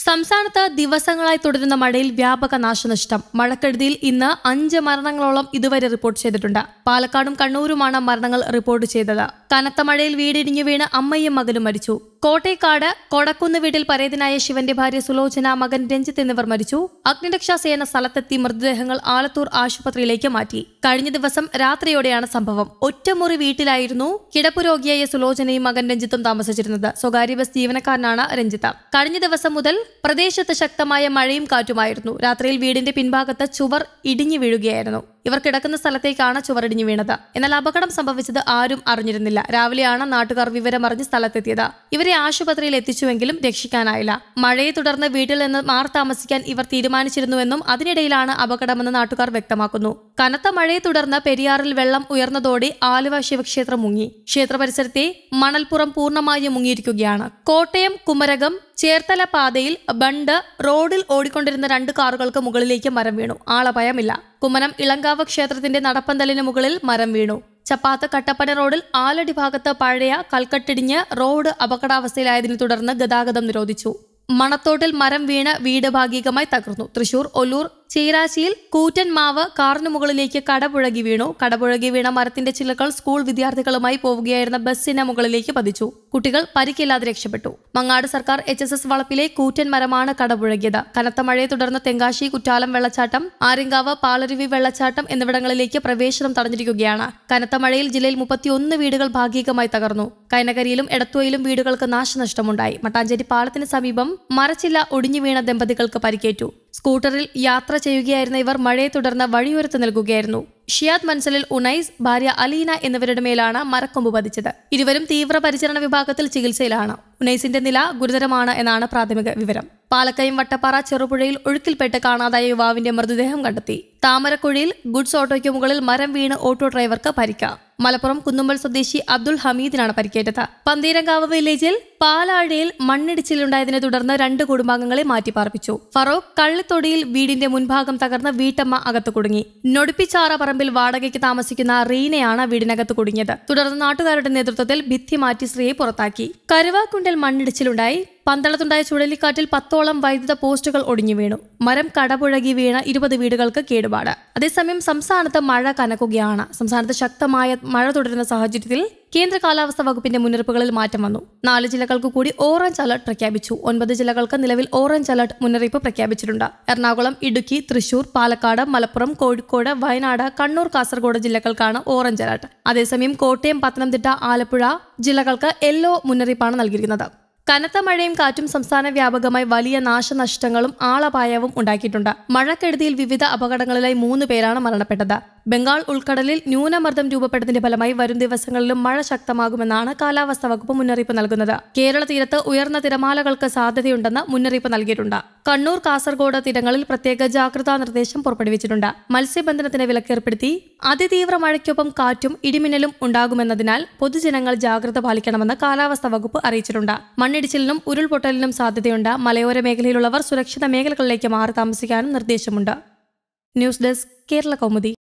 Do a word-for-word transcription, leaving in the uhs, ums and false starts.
സംസ്ഥാനത്ത് ദിവസങ്ങളായി തുടരുന്ന മഴയിൽ വ്യാപക നാശനഷ്ടം. മഴക്കെടുതിയിൽ ഇന്ന് അഞ്ച് മരണങ്ങളോളം ഇതുവരെ റിപ്പോർട്ട് ചെയ്തിട്ടുണ്ട്. പാലക്കാടും കണ്ണൂരുമാണ് മരണങ്ങൾ റിപ്പോർട്ട് ചെയ്തത്. കനത്ത മഴയിൽ വീടിടിഞ്ഞു വീണ് അമ്മയും മകനും മരിച്ചു. കോട്ടേക്കാട് കൊടക്കുന്ന് വീട്ടിൽ പരേതനായ ശിവന്റെ ഭാര്യ സുലോചന, മകൻ രഞ്ജിത്ത് എന്നിവർ മരിച്ചു. അഗ്നിരക്ഷാസേന സ്ഥലത്തെത്തി മൃതദേഹങ്ങൾ ആലത്തൂർ ആശുപത്രിയിലേക്ക് മാറ്റി. കഴിഞ്ഞ ദിവസം രാത്രിയോടെയാണ് സംഭവം. ഒറ്റമുറി വീട്ടിലായിരുന്നു കിടപ്പുരോഗിയായ സുലോചനയും മകൻ രഞ്ജിത്തും താമസിച്ചിരുന്നത്. സ്വകാര്യ ബസ് ജീവനക്കാരനാണ് രഞ്ജിത്ത്. കഴിഞ്ഞ ദിവസം മുതൽ പ്രദേശത്ത് ശക്തമായ മഴയും കാറ്റുമായിരുന്നു. രാത്രിയിൽ വീടിന്റെ പിൻഭാഗത്ത് ചുവർ ഇടിഞ്ഞു വീഴുകയായിരുന്നു. ഇവർ കിടക്കുന്ന സ്ഥലത്തേക്കാണ് ചുവറിടിഞ്ഞു വീണത്. എന്നാൽ അപകടം സംഭവിച്ചത് ആരും അറിഞ്ഞിരുന്നില്ല. രാവിലെയാണ് നാട്ടുകാർ വിവരമറിഞ്ഞ് സ്ഥലത്തെത്തിയത്. ഇവരെ ആശുപത്രിയിൽ എത്തിച്ചുവെങ്കിലും രക്ഷിക്കാനായില്ല. മഴയെ തുടർന്ന് വീട്ടിൽ നിന്ന് മാറി താമസിക്കാൻ ഇവർ തീരുമാനിച്ചിരുന്നുവെന്നും അതിനിടയിലാണ് അപകടമെന്ന് നാട്ടുകാർ വ്യക്തമാക്കുന്നു. കനത്ത മഴയെ തുടർന്ന് പെരിയാറിൽ വെള്ളം ഉയർന്നതോടെ ആലുവ ശിവക്ഷേത്രം മുങ്ങി. ക്ഷേത്ര പരിസരത്തെ മണൽപ്പുറം പൂർണ്ണമായും മുങ്ങിയിരിക്കുകയാണ്. കോട്ടയം കുമരകം ചേർത്തല പാതയിൽ ബണ്ട് റോഡിൽ ഓടിക്കൊണ്ടിരുന്ന രണ്ട് കാറുകൾക്ക് മുകളിലേക്ക് മരം വീണു. ആളപായമില്ല. കുമ്മനം ഇളങ്കാവ് ക്ഷേത്രത്തിന്റെ നടപ്പന്തലിന് മുകളിൽ മരം വീണു. ചപ്പാത്ത് കട്ടപ്പന റോഡിൽ ആലടി ഭാഗത്ത് പഴയ കൽക്കട്ടിടിഞ്ഞ് റോഡ് അപകടാവസ്ഥയിലായതിനെ തുടർന്ന് ഗതാഗതം നിരോധിച്ചു. മണത്തോട്ടിൽ മരം വീണ് വീട് ഭാഗികമായി തകർന്നു. തൃശൂർ ഒല്ലൂർ ചീരാച്ചിയിൽ കൂറ്റൻ മാവ് കാറിന് മുകളിലേക്ക് കടപുഴകി വീണു. കടപുഴകി വീണ മരത്തിന്റെ ചില്ലകൾ സ്കൂൾ വിദ്യാർത്ഥികളുമായി പോവുകയായിരുന്ന ബസ്സിന് മുകളിലേക്ക് പതിച്ചു. കുട്ടികൾ പരിക്കില്ലാതെ രക്ഷപ്പെട്ടു. മങ്ങാട് സർക്കാർ എച്ച് എസ് എസ് വളപ്പിലെ കൂറ്റൻ മരമാണ് കടപുഴകിയത്. കനത്ത മഴയെ തുടർന്ന് തെങ്കാശി, കുറ്റാലം വെള്ളച്ചാട്ടം, ആര്യങ്കാവ്, പാലരുവി വെള്ളച്ചാട്ടം എന്നിവിടങ്ങളിലേക്ക് പ്രവേശനം തടഞ്ഞിരിക്കുകയാണ്. കനത്ത മഴയിൽ ജില്ലയിൽ മുപ്പത്തിയൊന്ന് വീടുകൾ ഭാഗികമായി തകർന്നു. കൈനകരിയിലും എടത്തുവയിലും വീടുകൾക്ക് നാശനഷ്ടമുണ്ടായി. മട്ടാഞ്ചേരി പാലത്തിന് സമീപം മരച്ചില്ല ഒടിഞ്ഞു വീണ ദമ്പതികൾക്ക് പരിക്കേറ്റു. സ്കൂട്ടറിൽ യാത്ര ചെയ്യുകയായിരുന്ന ഇവർ മഴയെ തുടർന്ന് വഴിയോരത്ത് നിൽക്കുകയായിരുന്നു. ഷിയാദ് മൻസലിൽ ഉനൈസ്, ഭാര്യ അലീന എന്നിവരുടെ മേലാണ് മരക്കൊമ്പ് പതിച്ചത്. ഇരുവരും തീവ്രപരിചരണ വിഭാഗത്തിൽ ചികിത്സയിലാണ്. ഉനൈസിന്റെ നില ഗുരുതരമാണ് എന്നാണ് പ്രാഥമിക വിവരം. പാലക്കയം വട്ടപ്പാറ ചെറുപുഴയിൽ ഒഴുക്കിൽപ്പെട്ട് കാണാതായ യുവാവിന്റെ മൃതദേഹം കണ്ടെത്തി. താമരക്കുഴിയിൽ ഗുഡ്സ് ഓട്ടോയ്ക്ക് മുകളിൽ മരം വീണ് ഓട്ടോ ഡ്രൈവർക്ക് പരിക്ക. മലപ്പുറം കുന്നുമ്മൽ സ്വദേശി അബ്ദുൾ ഹമീദിനാണ് പരിക്കേറ്റത്. പന്തീരങ്കാവ് വില്ലേജിൽ പാലാഴയിൽ മണ്ണിടിച്ചിലുണ്ടായതിനെ തുടർന്ന് രണ്ട് കുടുംബാംഗങ്ങളെ മാറ്റിപ്പാർപ്പിച്ചു. ഫറോക്ക് കള്ളിത്തൊടിയിൽ വീടിന്റെ മുൻഭാഗം തകർന്ന് വീട്ടമ്മ അകത്ത് കുടുങ്ങി. നൊടിപ്പിച്ചാറ പറമ്പിൽ വാടകയ്ക്ക് താമസിക്കുന്ന റീനയാണ് വീടിനകത്ത് കുടുങ്ങിയത്. തുടർന്ന് നാട്ടുകാരുടെ നേതൃത്വത്തിൽ ഭിത്തി മാറ്റി സ്ത്രീയെ പുറത്താക്കി. കരുവാക്കുണ്ടിൽ മണ്ണിടിച്ചിലുണ്ടായി. പന്തളത്തുണ്ടായ ചുഴലിക്കാറ്റിൽ പത്തോളം വൈദ്യുത പോസ്റ്റുകൾ ഒടിഞ്ഞു വീണു. മരം കടപുഴകി വീണ ഇരുപത് വീടുകൾക്ക് കേടുപാട്. അതേസമയം സംസ്ഥാനത്ത് മഴ കനക്കുകയാണ്. സംസ്ഥാനത്ത് ശക്തമായ മഴ തുടരുന്ന സാഹചര്യത്തിൽ കേന്ദ്ര കാലാവസ്ഥാ വകുപ്പിന്റെ മുന്നറിയിപ്പുകളിൽ മാറ്റം വന്നു. നാല് ജില്ലകൾക്ക് കൂടി ഓറഞ്ച് അലർട്ട് പ്രഖ്യാപിച്ചു. ഒൻപത് ജില്ലകൾക്ക് നിലവിൽ ഓറഞ്ച് അലർട്ട് മുന്നറിയിപ്പ് പ്രഖ്യാപിച്ചിട്ടുണ്ട്. എറണാകുളം, ഇടുക്കി, തൃശൂർ, പാലക്കാട്, മലപ്പുറം, കോഴിക്കോട്, വയനാട്, കണ്ണൂർ, കാസർഗോഡ് ജില്ലകൾക്കാണ് ഓറഞ്ച് അലർട്ട്. അതേസമയം കോട്ടയം, പത്തനംതിട്ട, ആലപ്പുഴ ജില്ലകൾക്ക് യെല്ലോ മുന്നറിയിപ്പാണ് നൽകിയിരിക്കുന്നത്. കനത്ത മഴയും കാറ്റും സംസ്ഥാന വ്യാപകമായി വലിയ നാശനഷ്ടങ്ങളും ആളപായവും ഉണ്ടാക്കിയിട്ടുണ്ട്. മഴക്കെടുതിയിൽ വിവിധ അപകടങ്ങളിലായി മൂന്ന് പേരാണ് മരണപ്പെട്ടത്. ബംഗാൾ ഉൾക്കടലിൽ ന്യൂനമർദ്ദം രൂപപ്പെട്ടതിന്റെ ഫലമായി വരും ദിവസങ്ങളിലും മഴ ശക്തമാകുമെന്നാണ് കാലാവസ്ഥാ വകുപ്പ് മുന്നറിയിപ്പ് നൽകുന്നത്. കേരള തീരത്ത് ഉയർന്ന തിരമാലകൾക്ക് സാധ്യതയുണ്ടെന്ന് മുന്നറിയിപ്പ് നൽകിയിട്ടുണ്ട്. കണ്ണൂർ, കാസർഗോഡ് തീരങ്ങളിൽ പ്രത്യേക ജാഗ്രതാ നിർദ്ദേശം പുറപ്പെടുവിച്ചിട്ടുണ്ട്. മത്സ്യബന്ധനത്തിന് വിലക്കേർപ്പെടുത്തി. അതിതീവ്ര മഴയ്ക്കൊപ്പം കാറ്റും ഇടിമിന്നലും ഉണ്ടാകുമെന്നതിനാൽ പൊതുജനങ്ങൾ ജാഗ്രത പാലിക്കണമെന്ന് കാലാവസ്ഥാ വകുപ്പ് അറിയിച്ചിട്ടുണ്ട്. മണ്ണിടിച്ചിലിനും ഉരുൾപൊട്ടലിനും സാധ്യതയുണ്ട്. മലയോര മേഖലയിലുള്ളവർ സുരക്ഷിത മേഖലകളിലേക്ക് മാറി താമസിക്കാനും നിർദ്ദേശമുണ്ട്. News desk, Kerala Kaumudi.